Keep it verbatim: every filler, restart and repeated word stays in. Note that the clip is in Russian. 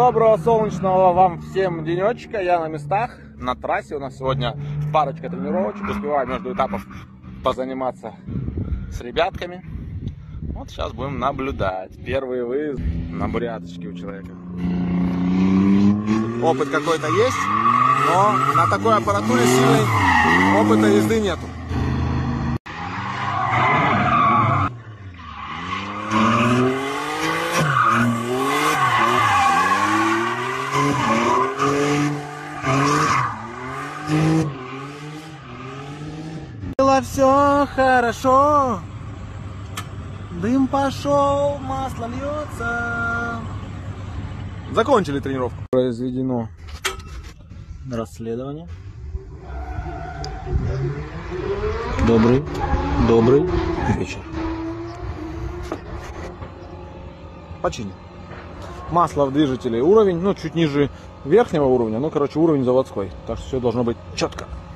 Доброго солнечного вам всем денечка. Я на местах, на трассе. У нас сегодня парочка тренировочек. Успеваю между этапов позаниматься с ребятками. Вот сейчас будем наблюдать. Первый выезд на буряточке у человека. Опыт какой-то есть, но на такой аппаратуре сильной опыта езды нету. Было все хорошо, дым пошел, масло льется. Закончили тренировку. Произведено расследование. Добрый, добрый вечер. Почини. Масло в двигателе уровень, ну чуть ниже верхнего уровня, ну короче уровень заводской. Так что все должно быть четко.